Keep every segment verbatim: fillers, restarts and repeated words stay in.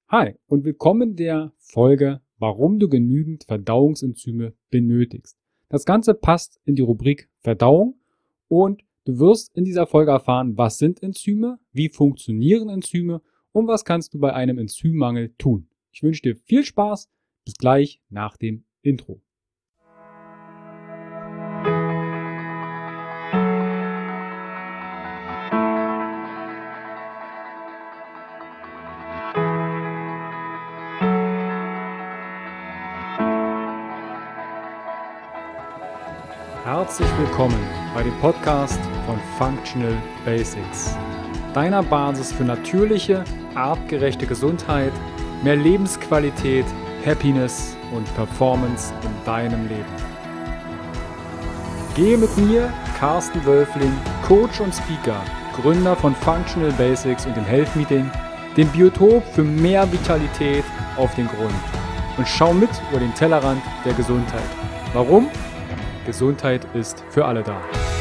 Hi und willkommen in der Folge, warum du genügend Verdauungsenzyme benötigst. Das Ganze passt in die Rubrik Verdauung und du wirst in dieser Folge erfahren, was sind Enzyme, wie funktionieren Enzyme und was kannst du bei einem Enzymmangel tun. Ich wünsche dir viel Spaß, bis gleich nach dem Intro. Herzlich willkommen bei dem Podcast von Functional Basics, deiner Basis für natürliche, artgerechte Gesundheit, mehr Lebensqualität, Happiness und Performance in deinem Leben. Gehe mit mir, Carsten Wölfling, Coach und Speaker, Gründer von Functional Basics und dem Health Meeting, dem Biotop für mehr Vitalität auf den Grund und schau mit über den Tellerrand der Gesundheit. Warum? Gesundheit ist für alle da.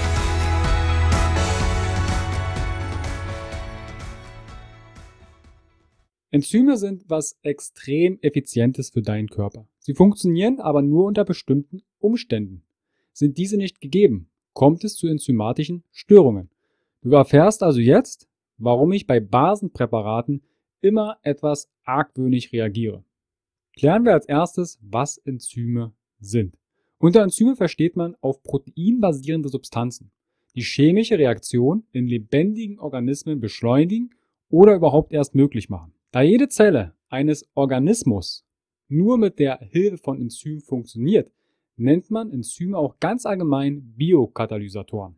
Enzyme sind was extrem Effizientes für deinen Körper. Sie funktionieren aber nur unter bestimmten Umständen. Sind diese nicht gegeben, kommt es zu enzymatischen Störungen. Du erfährst also jetzt, warum ich bei Basenpräparaten immer etwas argwöhnisch reagiere. Klären wir als erstes, was Enzyme sind. Unter Enzyme versteht man auf Protein basierende Substanzen, die chemische Reaktionen in lebendigen Organismen beschleunigen oder überhaupt erst möglich machen. Da jede Zelle eines Organismus nur mit der Hilfe von Enzymen funktioniert, nennt man Enzyme auch ganz allgemein Biokatalysatoren.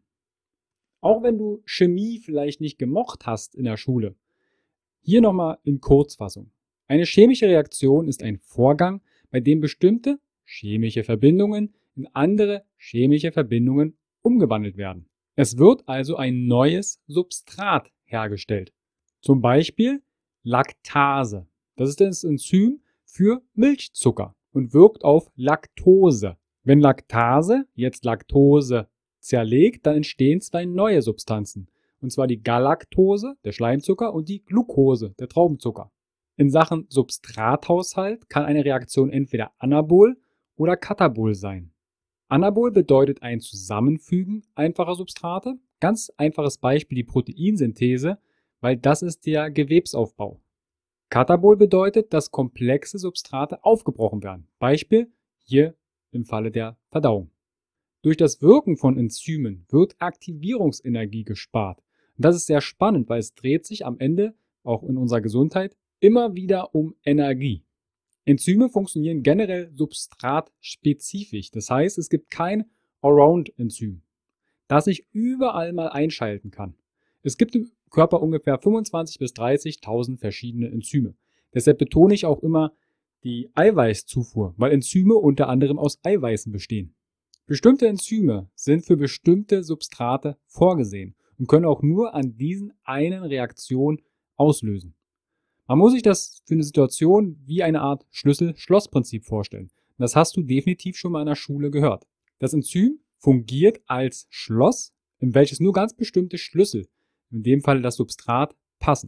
Auch wenn du Chemie vielleicht nicht gemocht hast in der Schule, hier nochmal in Kurzfassung. Eine chemische Reaktion ist ein Vorgang, bei dem bestimmte chemische Verbindungen in andere chemische Verbindungen umgewandelt werden. Es wird also ein neues Substrat hergestellt. Zum Beispiel Laktase. Das ist das Enzym für Milchzucker und wirkt auf Laktose. Wenn Laktase jetzt Laktose zerlegt, dann entstehen zwei neue Substanzen. Und zwar die Galaktose, der Schleimzucker, und die Glucose, der Traubenzucker. In Sachen Substrathaushalt kann eine Reaktion entweder anabol oder katabol sein. Anabol bedeutet ein Zusammenfügen einfacher Substrate. Ganz einfaches Beispiel die Proteinsynthese, weil das ist der Gewebsaufbau. Katabol bedeutet, dass komplexe Substrate aufgebrochen werden. Beispiel hier im Falle der Verdauung. Durch das Wirken von Enzymen wird Aktivierungsenergie gespart. Und das ist sehr spannend, weil es dreht sich am Ende, auch in unserer Gesundheit, immer wieder um Energie. Enzyme funktionieren generell substratspezifisch. Das heißt, es gibt kein Allround-Enzym, das ich überall mal einschalten kann. Es gibt im Körper ungefähr fünfundzwanzigtausend bis dreißigtausend verschiedene Enzyme. Deshalb betone ich auch immer die Eiweißzufuhr, weil Enzyme unter anderem aus Eiweißen bestehen. Bestimmte Enzyme sind für bestimmte Substrate vorgesehen und können auch nur an diesen einen Reaktion auslösen. Man muss sich das für eine Situation wie eine Art Schlüssel-Schloss-Prinzip vorstellen. Das hast du definitiv schon mal in der Schule gehört. Das Enzym fungiert als Schloss, in welches nur ganz bestimmte Schlüssel, in dem Fall das Substrat, passen.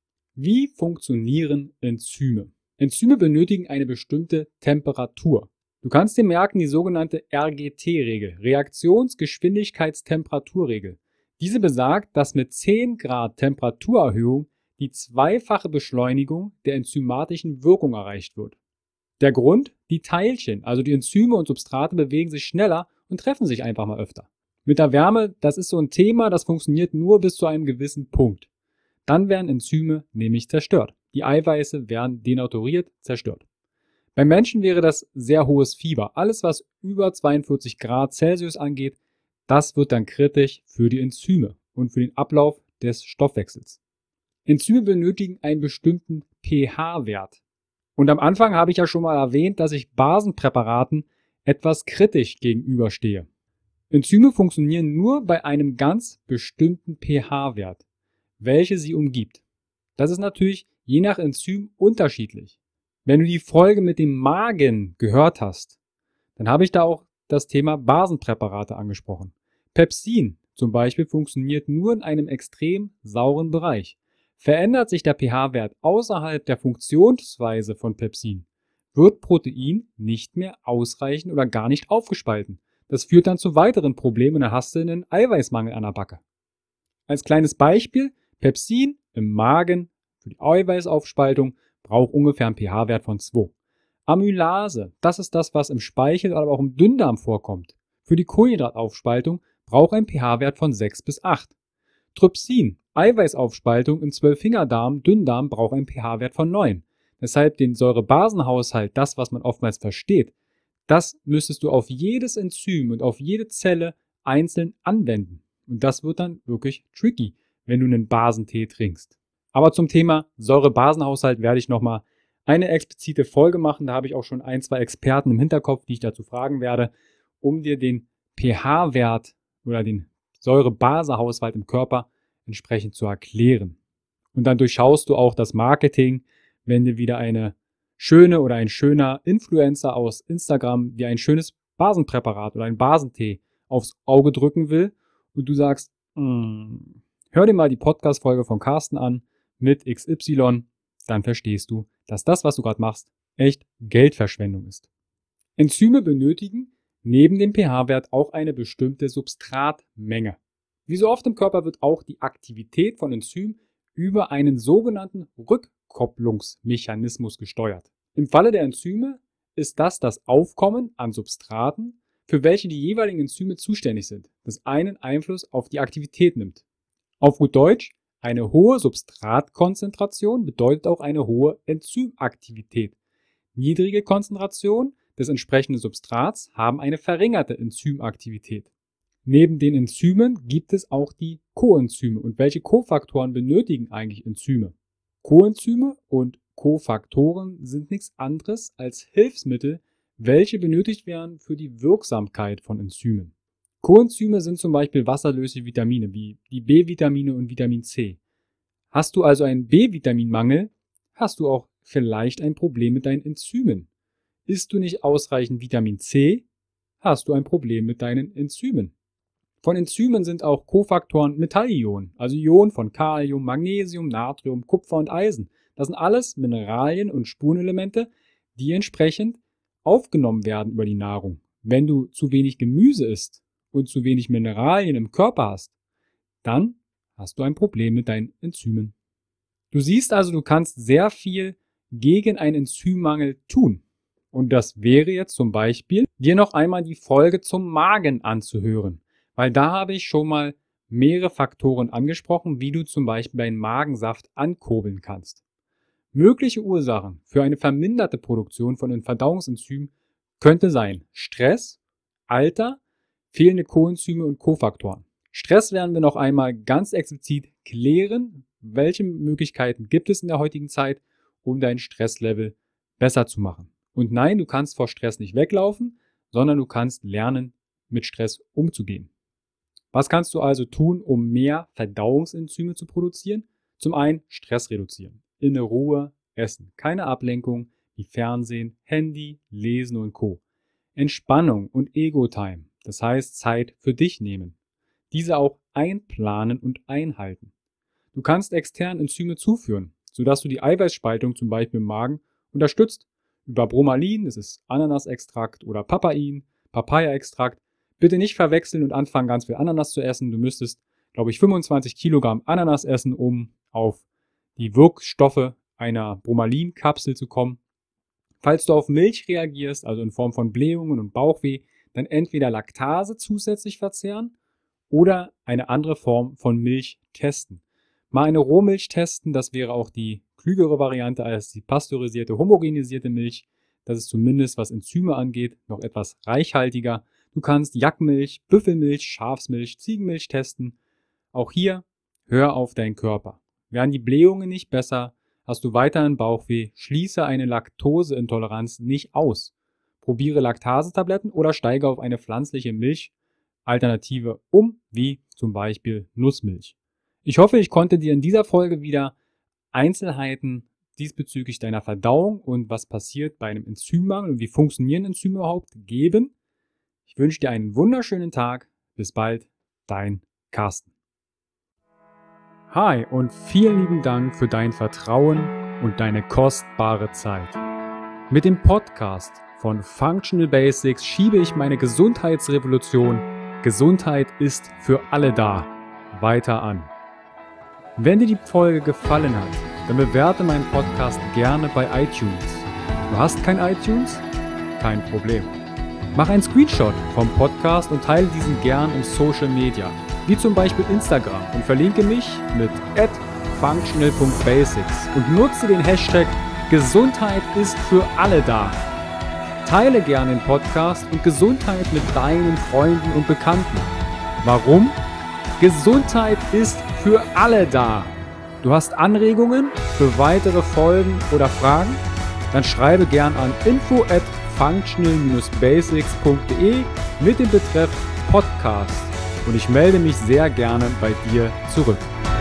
Wie funktionieren Enzyme? Enzyme benötigen eine bestimmte Temperatur. Du kannst dir merken die sogenannte R G T-Regel, Reaktionsgeschwindigkeitstemperaturregel. Diese besagt, dass mit zehn Grad Temperaturerhöhung die zweifache Beschleunigung der enzymatischen Wirkung erreicht wird. Der Grund? Die Teilchen, also die Enzyme und Substrate, bewegen sich schneller und treffen sich einfach mal öfter. Mit der Wärme, das ist so ein Thema, das funktioniert nur bis zu einem gewissen Punkt. Dann werden Enzyme nämlich zerstört. Die Eiweiße werden denaturiert, zerstört. Beim Menschen wäre das sehr hohes Fieber. Alles, was über zweiundvierzig Grad Celsius angeht, das wird dann kritisch für die Enzyme und für den Ablauf des Stoffwechsels. Enzyme benötigen einen bestimmten pH-Wert. Und am Anfang habe ich ja schon mal erwähnt, dass ich Basenpräparaten etwas kritisch gegenüberstehe. Enzyme funktionieren nur bei einem ganz bestimmten pH-Wert, welche sie umgibt. Das ist natürlich je nach Enzym unterschiedlich. Wenn du die Folge mit dem Magen gehört hast, dann habe ich da auch das Thema Basenpräparate angesprochen. Pepsin zum Beispiel funktioniert nur in einem extrem sauren Bereich. Verändert sich der pH-Wert außerhalb der Funktionsweise von Pepsin, wird Protein nicht mehr ausreichend oder gar nicht aufgespalten. Das führt dann zu weiteren Problemen und dann hast du einen Eiweißmangel an der Backe. Als kleines Beispiel, Pepsin im Magen für die Eiweißaufspaltung braucht ungefähr einen pH-Wert von zwei. Amylase, das ist das, was im Speichel, aber auch im Dünndarm vorkommt. Für die Kohlenhydrataufspaltung braucht ein pH-Wert von sechs bis acht. Trypsin, Eiweißaufspaltung im Zwölffingerdarm, Dünndarm braucht ein pH-Wert von neun. Deshalb den Säurebasenhaushalt, das, was man oftmals versteht, das müsstest du auf jedes Enzym und auf jede Zelle einzeln anwenden. Und das wird dann wirklich tricky, wenn du einen Basentee trinkst. Aber zum Thema Säurebasenhaushalt werde ich nochmal eine explizite Folge machen. Da habe ich auch schon ein, zwei Experten im Hinterkopf, die ich dazu fragen werde, um dir den pH-Wert oder den Säurebasehaushalt im Körper entsprechend zu erklären. Und dann durchschaust du auch das Marketing, wenn dir wieder eine schöne oder ein schöner Influencer aus Instagram dir ein schönes Basenpräparat oder einen Basentee aufs Auge drücken will und du sagst, mm, hör dir mal die Podcast-Folge von Carsten an mit X Y, dann verstehst du, dass das, was du gerade machst, echt Geldverschwendung ist. Enzyme benötigen neben dem pH-Wert auch eine bestimmte Substratmenge. Wie so oft im Körper wird auch die Aktivität von Enzymen über einen sogenannten Rückkopplungsmechanismus gesteuert. Im Falle der Enzyme ist das das Aufkommen an Substraten, für welche die jeweiligen Enzyme zuständig sind, das einen Einfluss auf die Aktivität nimmt. Auf gut Deutsch, eine hohe Substratkonzentration bedeutet auch eine hohe Enzymaktivität. Niedrige Konzentration des entsprechenden Substrats haben eine verringerte Enzymaktivität. Neben den Enzymen gibt es auch die Koenzyme. Und welche Kofaktoren benötigen eigentlich Enzyme? Koenzyme und Kofaktoren sind nichts anderes als Hilfsmittel, welche benötigt werden für die Wirksamkeit von Enzymen. Koenzyme sind zum Beispiel wasserlösliche Vitamine wie die B-Vitamine und Vitamin C. Hast du also einen B-Vitaminmangel, hast du auch vielleicht ein Problem mit deinen Enzymen. Isst du nicht ausreichend Vitamin C, hast du ein Problem mit deinen Enzymen. Von Enzymen sind auch Kofaktoren Metallionen, also Ionen von Kalium, Magnesium, Natrium, Kupfer und Eisen. Das sind alles Mineralien und Spurenelemente, die entsprechend aufgenommen werden über die Nahrung. Wenn du zu wenig Gemüse isst und zu wenig Mineralien im Körper hast, dann hast du ein Problem mit deinen Enzymen. Du siehst also, du kannst sehr viel gegen einen Enzymmangel tun. Und das wäre jetzt zum Beispiel, dir noch einmal die Folge zum Magen anzuhören. Weil da habe ich schon mal mehrere Faktoren angesprochen, wie du zum Beispiel deinen Magensaft ankurbeln kannst. Mögliche Ursachen für eine verminderte Produktion von den Verdauungsenzymen könnte sein Stress, Alter, fehlende Koenzyme und Kofaktoren. Stress werden wir noch einmal ganz explizit klären, welche Möglichkeiten gibt es in der heutigen Zeit, um dein Stresslevel besser zu machen. Und nein, du kannst vor Stress nicht weglaufen, sondern du kannst lernen, mit Stress umzugehen. Was kannst du also tun, um mehr Verdauungsenzyme zu produzieren? Zum einen Stress reduzieren, in Ruhe essen, keine Ablenkung wie Fernsehen, Handy, Lesen und Co. Entspannung und Ego-Time, das heißt Zeit für dich nehmen. Diese auch einplanen und einhalten. Du kannst extern Enzyme zuführen, sodass du die Eiweißspaltung zum Beispiel im Magen unterstützt. Über Bromelin, das ist Ananasextrakt, oder Papain, Papaya-Extrakt. Bitte nicht verwechseln und anfangen, ganz viel Ananas zu essen. Du müsstest, glaube ich, fünfundzwanzig Kilogramm Ananas essen, um auf die Wirkstoffe einer Bromelin-Kapsel zu kommen. Falls du auf Milch reagierst, also in Form von Blähungen und Bauchweh, dann entweder Laktase zusätzlich verzehren oder eine andere Form von Milch testen. Mal eine Rohmilch testen, das wäre auch die klügere Variante als die pasteurisierte, homogenisierte Milch. Das ist zumindest, was Enzyme angeht, noch etwas reichhaltiger. Du kannst Jackmilch, Büffelmilch, Schafsmilch, Ziegenmilch testen. Auch hier, hör auf deinen Körper. Werden die Blähungen nicht besser, hast du weiterhin Bauchweh, schließe eine Laktoseintoleranz nicht aus. Probiere Laktasetabletten oder steige auf eine pflanzliche Milchalternative um, wie zum Beispiel Nussmilch. Ich hoffe, ich konnte dir in dieser Folge wieder Einzelheiten diesbezüglich deiner Verdauung und was passiert bei einem Enzymmangel und wie funktionieren Enzyme überhaupt geben. Ich wünsche dir einen wunderschönen Tag. Bis bald, dein Carsten. Hi und vielen lieben Dank für dein Vertrauen und deine kostbare Zeit. Mit dem Podcast von Functional Basics schiebe ich meine Gesundheitsrevolution Gesundheit ist für alle da weiter an. Wenn dir die Folge gefallen hat, dann bewerte meinen Podcast gerne bei iTunes. Du hast kein iTunes? Kein Problem. Mach einen Screenshot vom Podcast und teile diesen gern im Social Media, wie zum Beispiel Instagram, und verlinke mich mit at functional punkt basics und nutze den Hashtag Gesundheit ist für alle da. Teile gern den Podcast und Gesundheit mit deinen Freunden und Bekannten. Warum? Gesundheit ist für alle da. Du hast Anregungen für weitere Folgen oder Fragen? Dann schreibe gern an info at functional dash basics punkt de mit dem Betreff Podcast und ich melde mich sehr gerne bei dir zurück.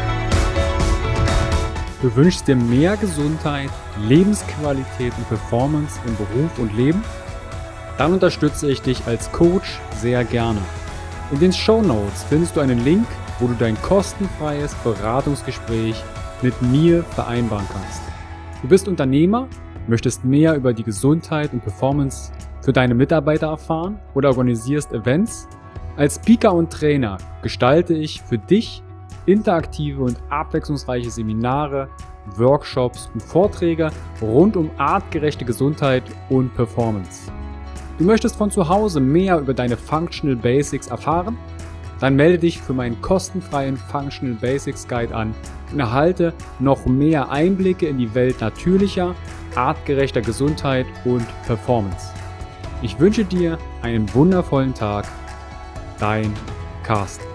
Du wünschst dir mehr Gesundheit, Lebensqualität und Performance im Beruf und Leben? Dann unterstütze ich dich als Coach sehr gerne. In den Shownotes findest du einen Link, wo du dein kostenfreies Beratungsgespräch mit mir vereinbaren kannst. Du bist Unternehmer, möchtest mehr über die Gesundheit und Performance für deine Mitarbeiter erfahren oder organisierst Events? Als Speaker und Trainer gestalte ich für dich interaktive und abwechslungsreiche Seminare, Workshops und Vorträge rund um artgerechte Gesundheit und Performance. Du möchtest von zu Hause mehr über deine Functional Basics erfahren? Dann melde dich für meinen kostenfreien Functional Basics Guide an und erhalte noch mehr Einblicke in die Welt natürlicher, artgerechter Gesundheit und Performance. Ich wünsche dir einen wundervollen Tag. Dein Carsten.